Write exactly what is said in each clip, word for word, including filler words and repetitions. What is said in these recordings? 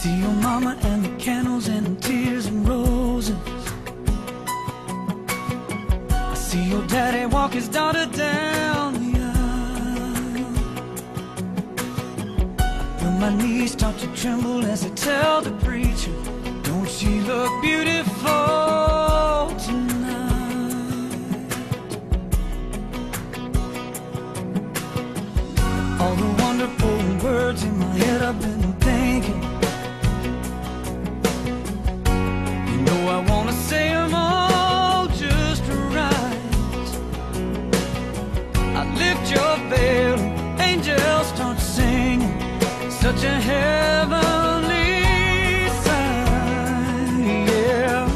see your mama and the candles and the tears and roses. I see your daddy walk his daughter down the aisle. I feel my knees start to tremble as I tell the preacher, don't she look beautiful tonight? All the wonderful words in my head I've been thinking, you know I wanna say them all just right. I lift your veil and angels start singing, such a heavenly sight, yeah.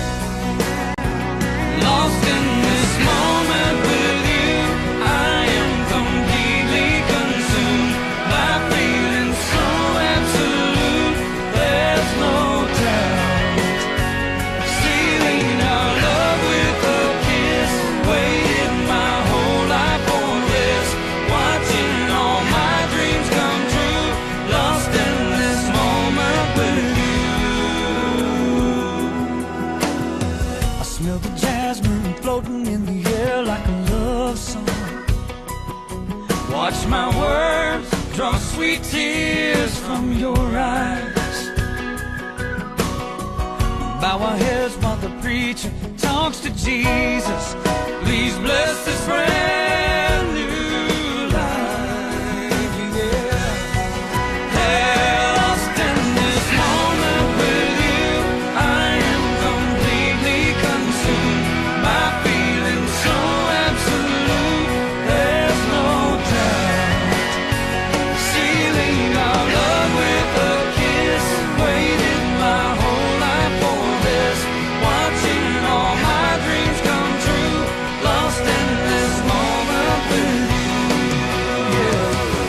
Lost in this moment with you, I am completely consumed by feeling so absolute, there's no doubt. Sealing our love with a kiss, waited my whole life for this, watching all my dreams come true, lost in this moment with you. I smell the jasmine floating in the air like a love song. Watch my words draw sweet tears from your eyes. Bow our heads while the preacher talks to Jesus. Please bless this brand new life, yeah. Hey, lost in this moment with you, I am completely consumed by feeling so absolute, there's no doubt. Sealing our love with a kiss, waited my whole life for this, watching all my dreams come true, lost in this moment with you, yeah.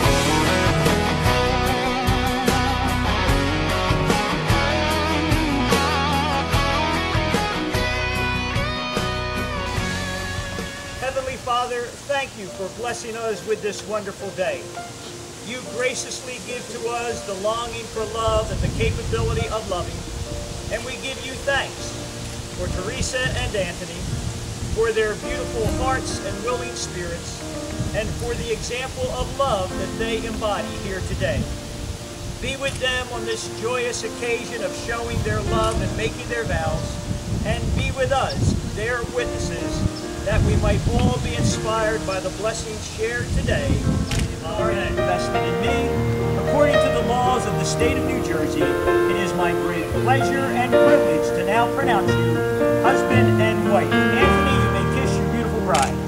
Heavenly Father, thank you for blessing us with this wonderful day. You graciously give to us the longing for love and the capability of loving, and we give you thanks for Teresa and Anthony, for their beautiful hearts and willing spirits, and for the example of love that they embody here today. Be with them on this joyous occasion of showing their love and making their vows, and be with us, their witnesses, that we might all be inspired by the blessings shared today. Are invested in me. According to the laws of the state of New Jersey, it is my great pleasure and privilege to now pronounce you husband and wife. Anthony, you may kiss your beautiful bride.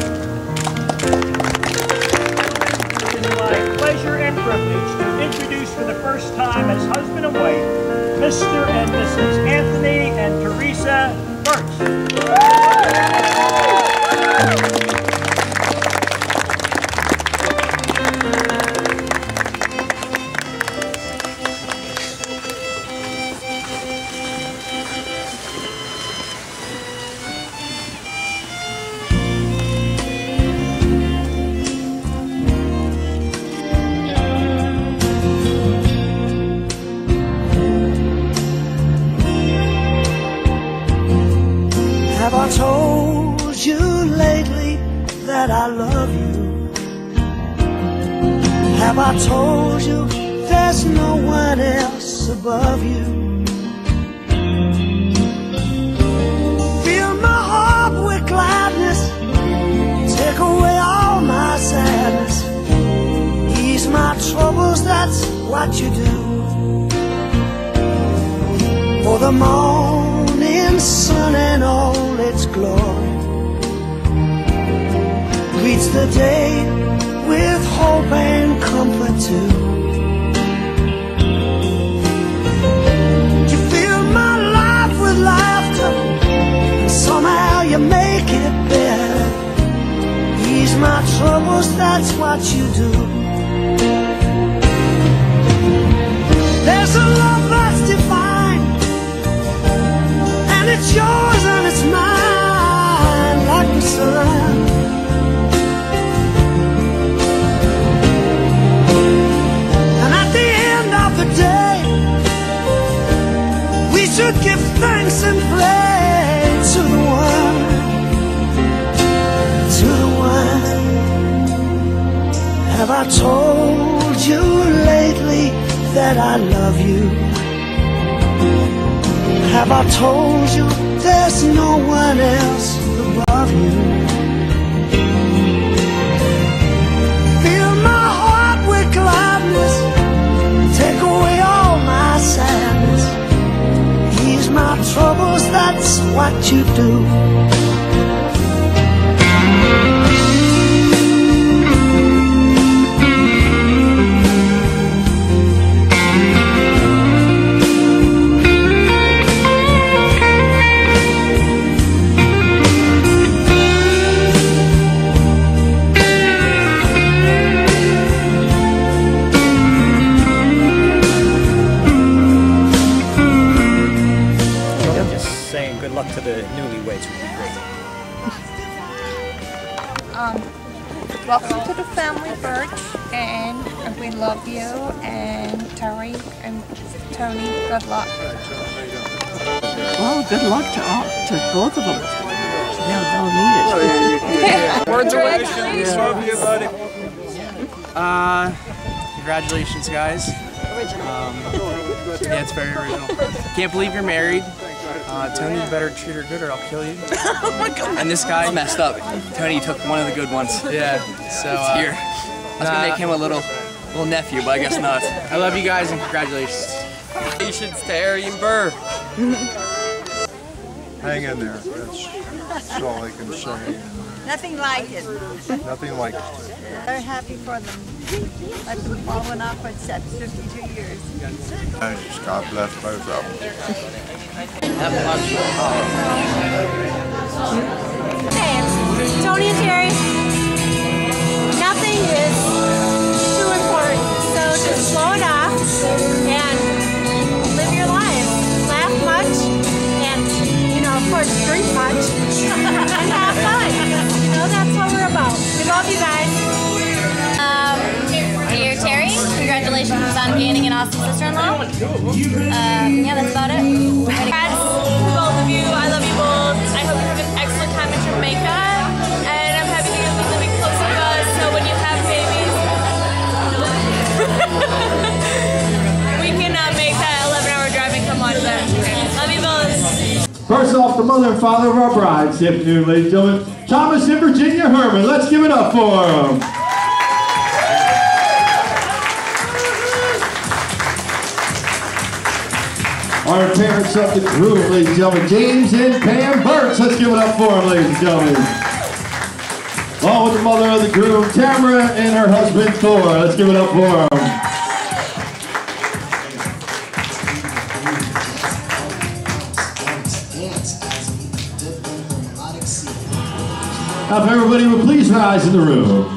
It is my pleasure and privilege to introduce for the first time as husband and wife, Mister and Missus Anthony and Teresa Birch. Have I told you lately that I love you? Have I told you there's no one else above you? Fill my heart with gladness, take away all my sadness, ease my troubles, that's what you do. For the morning sun and all its glory greets the day with hope and comfort too. You fill my life with laughter, and somehow you make it better. Ease my troubles, that's what you do. There's a love that's divine, and it's yours and it's mine, like the sun. And at the end of the day, give thanks and praise to the one, to the one. Have I told you lately that I love you? Have I told you there's no one else above you? Fill my heart with gladness, take away all my sadness, ease my troubles, that's what you do. Good luck to the newlyweds would be great. Um, welcome to the family, Birch, and we love you, and Terry and Tony, good luck. Well, good luck to all, to both of them. They'll, they'll need it. Words of wisdom. Love you, buddy. Uh, congratulations, guys. Um, yeah, it's very original. Can't believe you're married. Uh, Tony, you better treat her good or I'll kill you. Oh my God. And this guy messed up. Tony took one of the good ones. Yeah, so uh, here. I was nah. gonna make him a little, little nephew, but I guess not. I love you guys and congratulations. Congratulations to Harry and Burr. Hang in there. That's, that's all I can say. Nothing like it. Nothing like it. Very happy for them. I've been following up for fifty-two years. Thanks. God bless both of them. Hey, Tony and Terry, nothing is too important, so just slow it off and live your life. Laugh much and, you know, of course, drink much and have fun. You know, that's what we're about. We love you guys. Um, dear Terry, congratulations on gaining an awesome sister-in-law. Um, yeah, that's about it. Congrats to both of you. I love you both. I hope you have an excellent time in Jamaica. And I'm happy that you'll be living close to us, so when you have babies, we can uh, make that eleven hour drive and come watch that. Love you both. First off, the mother and father of our bride, this afternoon, ladies and gentlemen, Thomas and Virginia Herman. Let's give it up for them. Our parents of the groom, ladies and gentlemen, James and Pam Burtz. Let's give it up for them, ladies and gentlemen. Along with the mother of the groom, Tamara, and her husband, Thor. Let's give it up for them. Now, if everybody would please rise in the room.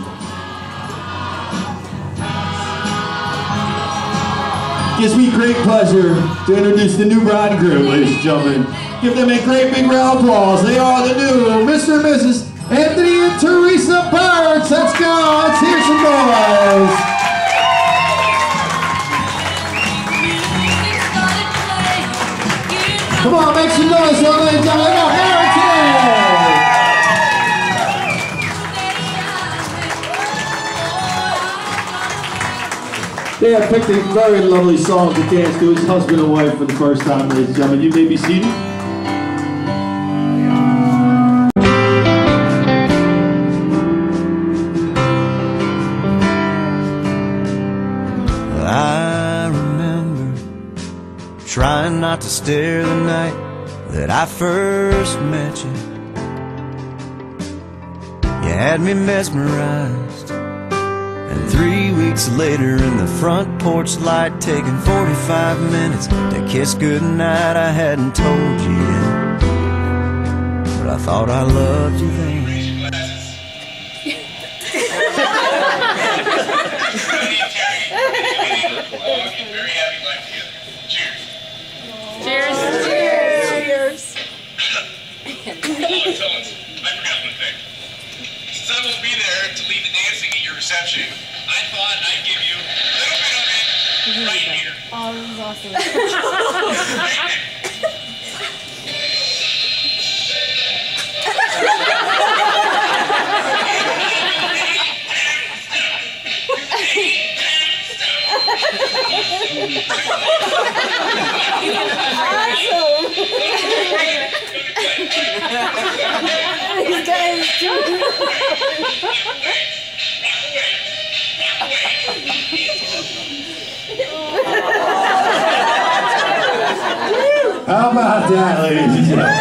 It gives me great pleasure to introduce the new bride and groom, ladies and gentlemen. Give them a great big round of applause. They are the new Mister and Missus Anthony and Teresa Burtz. Let's go. Let's hear some noise. Come on, make some noise, ladies and gentlemen. Go, Harrington. They have picked a very lovely song to dance to his husband and wife for the first time, ladies and gentlemen. You may be seated. I remember trying not to stare the night that I first met you. You had me mesmerized. And three weeks later in the front porch light, taking forty-five minutes to kiss goodnight, I hadn't told you yet, but I thought I loved you then. Cheers. Cheers. Since I won't be there to lead the dancing at your reception, I thought I'd give you a little bit of it right here. Oh, this is awesome. These guys too. How about that, ladies and gentlemen?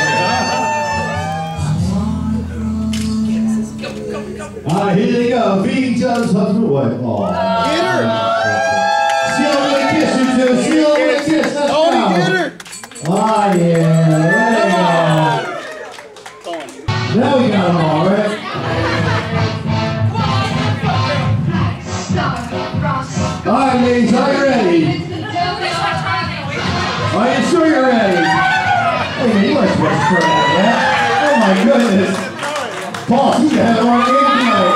All right, here they go. Beat each other's husband wife. Oh. Get her! Steal her with a kiss, you two. Steal her with a kiss. Let's go. Get her! Oh, yeah. There we go. Now we got them all, right? All right, ladies, are you ready? Are you sure you're ready? Hey, man, you weren't supposed to turn out that. Oh, my goodness. Boss, you have the wrong game tonight.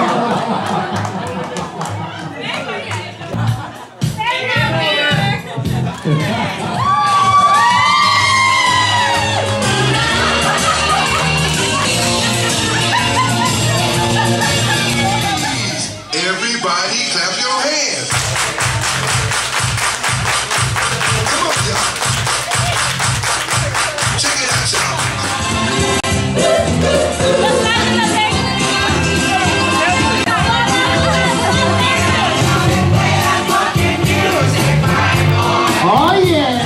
Everybody clap your hands. Come on, y'all. Check it out, y'all. Oh, yeah.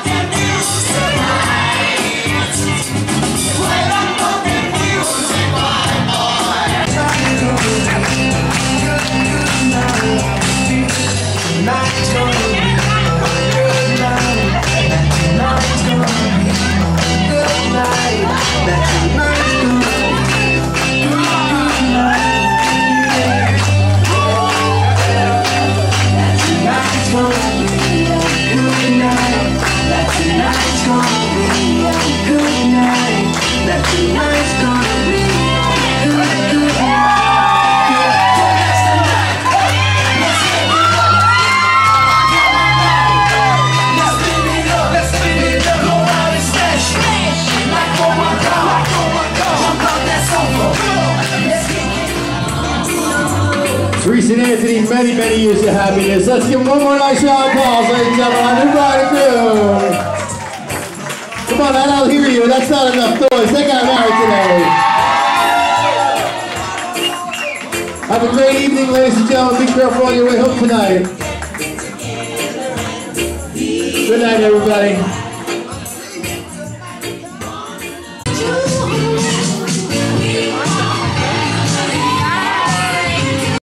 Teresa and Anthony, many, many years of happiness. Let's give them one more nice round of applause, ladies and gentlemen, on new bride and groom. Come on, I don't hear you. That's not enough noise. They got married today. Have a great evening, ladies and gentlemen. Be careful on your way home tonight. Good night, everybody.